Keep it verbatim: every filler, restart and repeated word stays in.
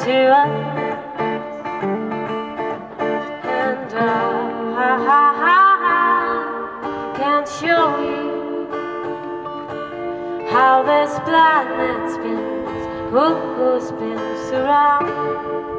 to us, and I can't show you how this planet spins, who spins around.